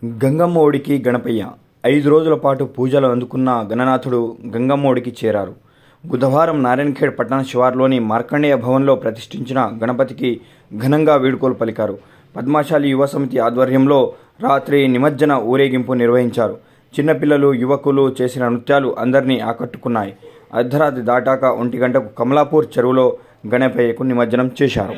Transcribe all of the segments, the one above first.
గంగమ్మఒడికి గణపయ్య 5 రోజుల పాటు పూజలు అందుకున్న గణనాథుడు గంగమ్మఒడికి చేరారు. బుధవారం నారాయణఖేడ్ పట్టణ శివార్లోని మార్కండేయ భవన్లో ప్రతిష్ఠించిన గణపతికి ఘనంగా వేడుకలు పలికారు. పద్మశాలి యువ సమితి ఆధ్వర్యంలో రాత్రి నిమజ్జన ఊరేగింపు నిర్వహించారు. చిన్నపిల్లలు, యువకులు చేసిన నృత్యాలు అందరినీ ఆకట్టుకున్నాయి. అర్ధరాత్రి దాటాక 1 గంటకు కమలాపూర్ చెరువులో గణపయ్యకు నిమజ్జనం చేశారు.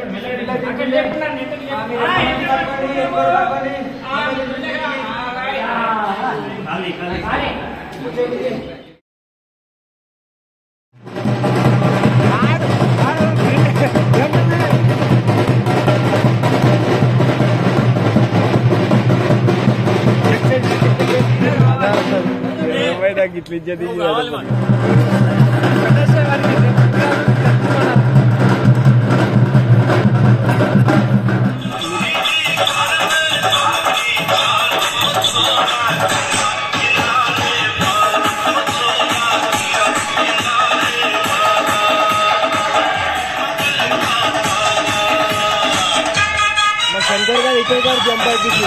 शंकर का एक बार जंप कीजिए।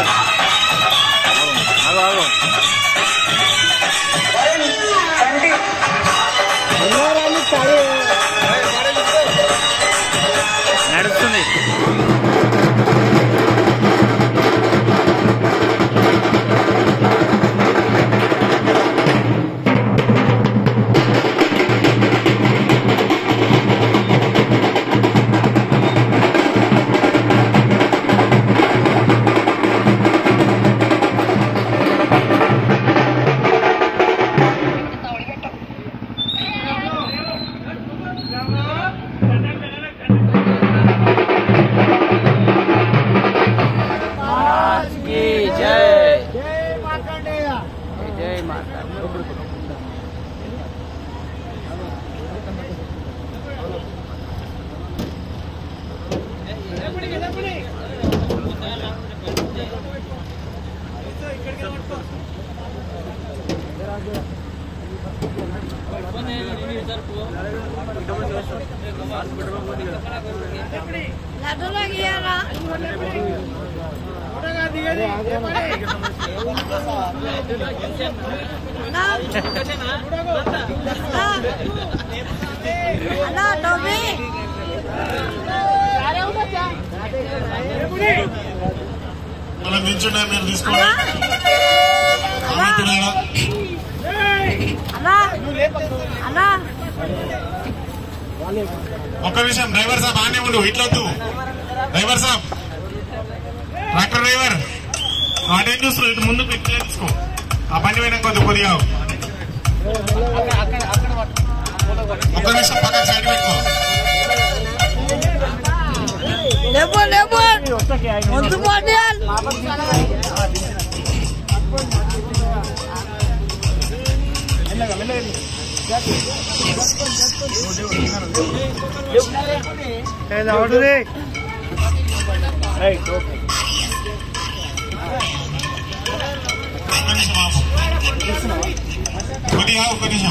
నడుస్తుంది. ఒక్క నిమిషం డ్రైవర్ సాబ్ ఆనే ఉండు, ఇట్లొద్దు డ్రైవర్ సాబ్, ట్రాక్టర్ డ్రైవర్ అటే చూస్తూ ఇటు ముందుకు ఇట్లా తీసుకో. ఆ బండి పోయినా కొద్దిగా ఒక్క నిమిషం పక్కన సైడ్ పెట్టుకో. ఒక్క నిమిషం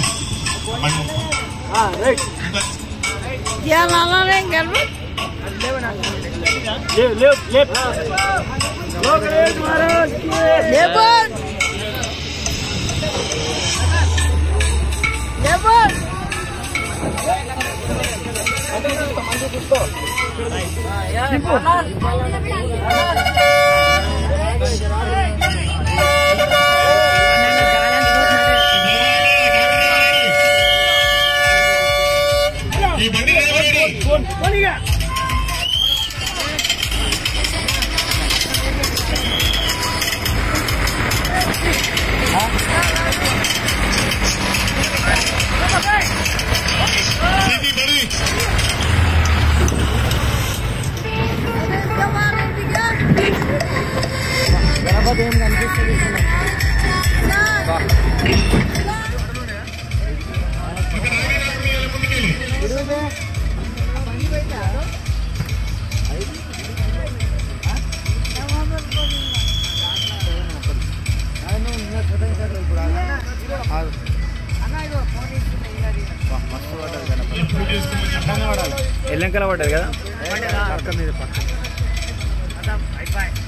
ఈ బండి ఎల్లంకల పడ్డది కదా పక్క మీద పక్క